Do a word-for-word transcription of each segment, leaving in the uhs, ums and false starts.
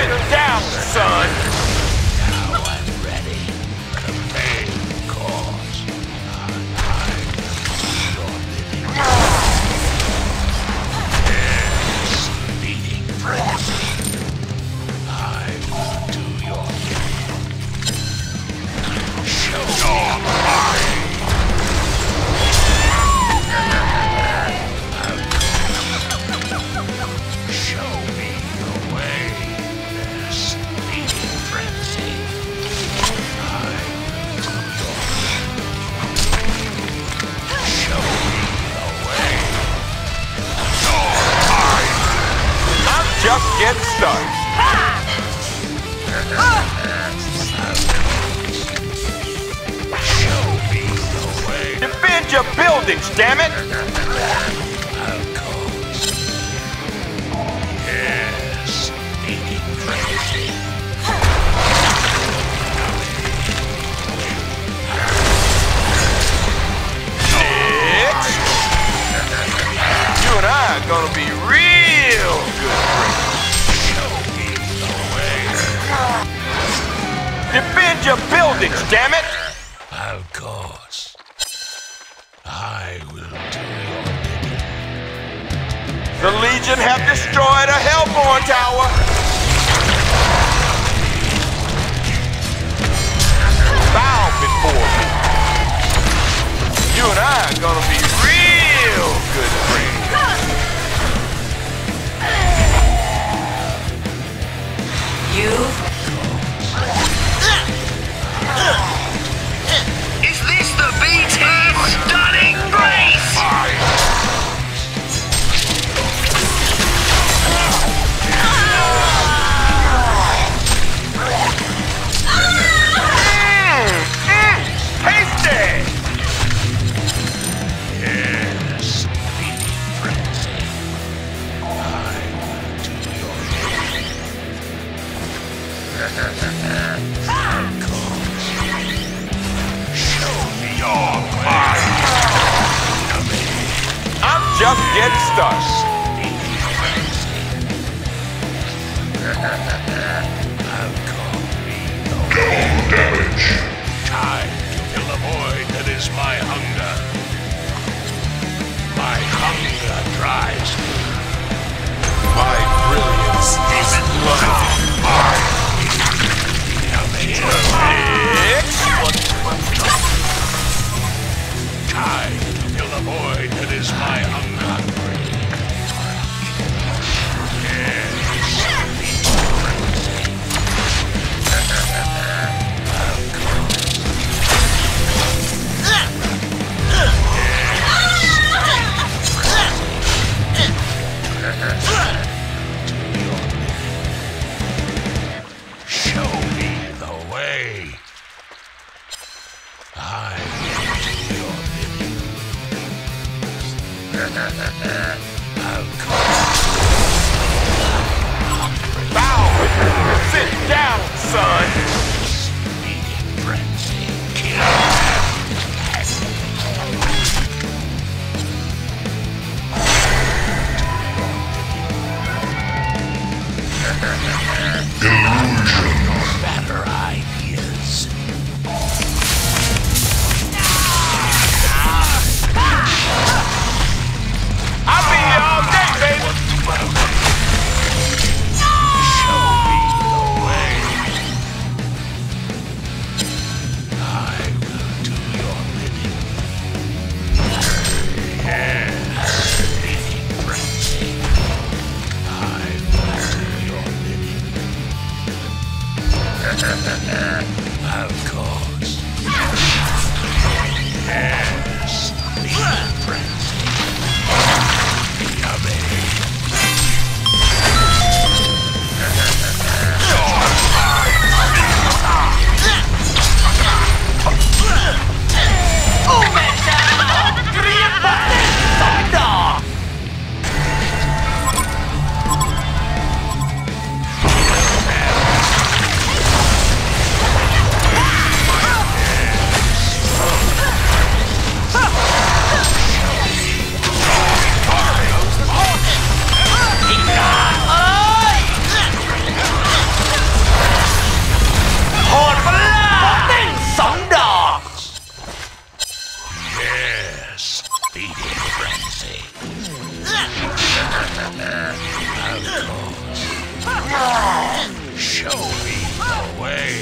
Quiet down, son! Now I'm ready. The main cause. I will do your bidding. Yes, beating frenzy. I will do your bidding. Show your mind. Show me the way. This beating frenzy. I will do your Show me the way. Your mind. I'm just getting started. Show me the way. Defend your buildings, damn it! Of course. Yes, beating frenzy. Six. You and I are gonna be real good friends. Show me the way. Defend your buildings, damn it! Of course. I will do your bidding. The Legion have destroyed a Hellborn tower. Bow before me. You and I are gonna be real good friends. You've Is this the B team stunning grace? Tasty! Yes, beating frenzy. I will do your bidding. Of course. Show me your mind. I'm just getting started. Beating frenzy. I've come me the way. Damage. Time to fill the void that is my hunger. My hunger drives me. My brilliance is love. Time to fill the void that is my hunger. Show me the way.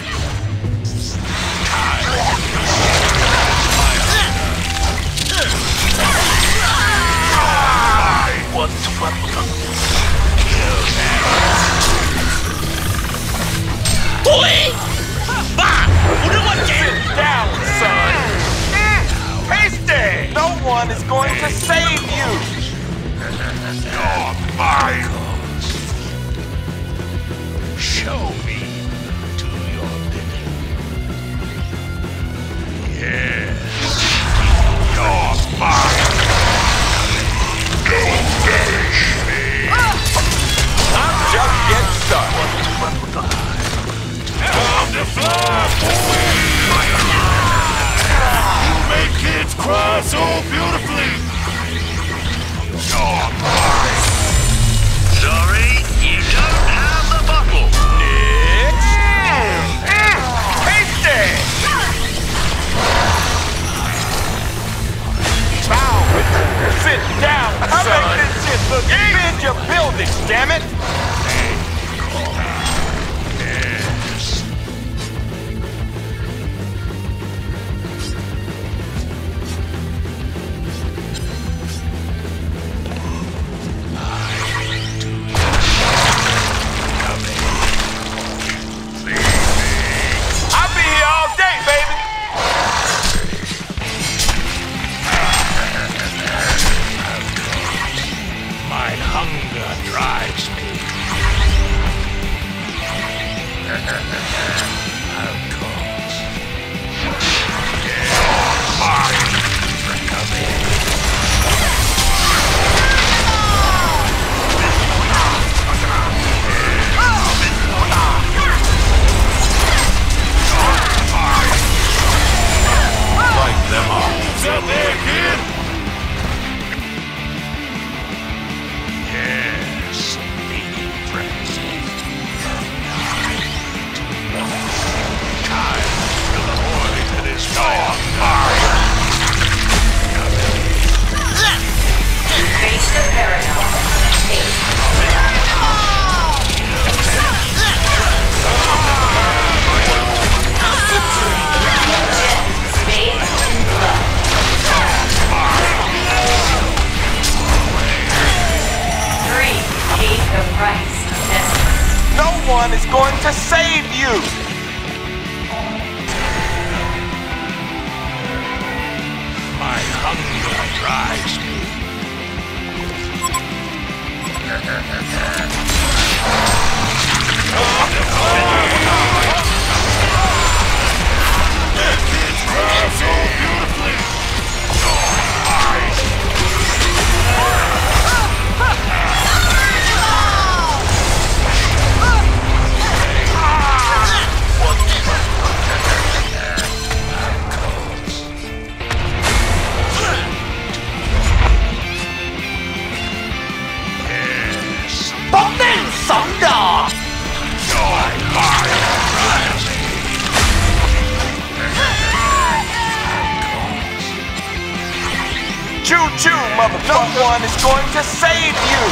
What? What? Sit down, son. Hasty! No one is going to save you. You're mine. Show me to your bidding. Yes. You're mine. Don't perish me. I'm just getting started. Time to fly away. You make kids cry so beautifully. You're mine. Sorry, you don't have the bottle. Next. Hasty! Bow before. Sit down, son. I make this shit look big. Bend your buildings, damn it. I'll be here all day, baby. My hunger drives me. Of course. You're mine. Come in. Light them up. Who's out there, kid? Yes, meeting frenzy. Time to the void that is your mine. Face the paradox. Eight. Spade and blood. Three. Pay the price of destiny. No one is going to save you. My hunger drives me. So beautifully. Choo-choo, mother. No one is going to save you.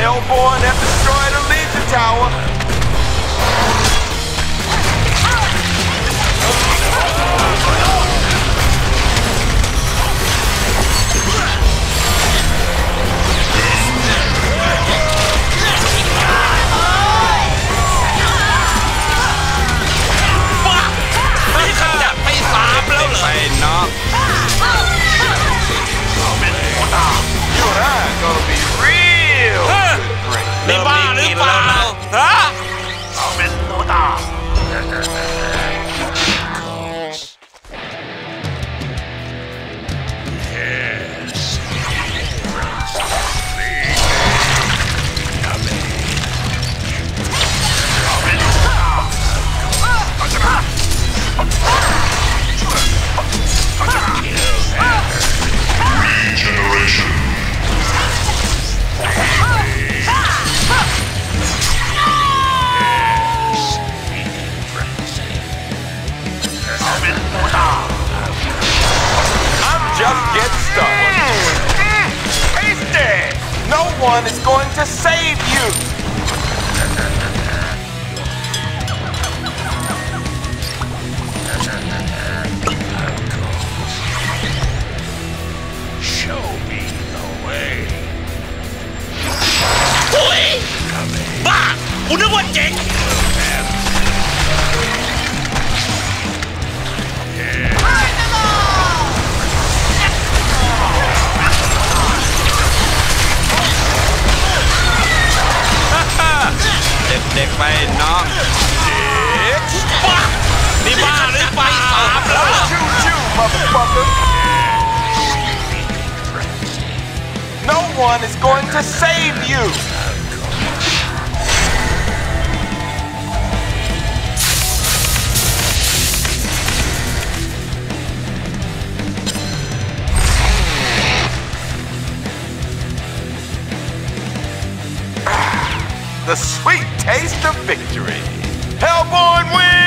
Hellborn have destroyed a Legion tower. You and I are gonna be real good friends. นี่บ้าหรือเปล่าฮะเอาเป็นตัวตา Yes. Regeneration. I'm just getting started. Tasty! No one is going to save you. Show me the way. โอ้ยบ้ากูนึกว่าเจ๋งเด็กๆไปน้องบ้านี่บ้าหรือเปล่าแล้วเหรอ Choo choo, motherfucker. No one is going to save you. The sweet taste of victory. Hellborn wins!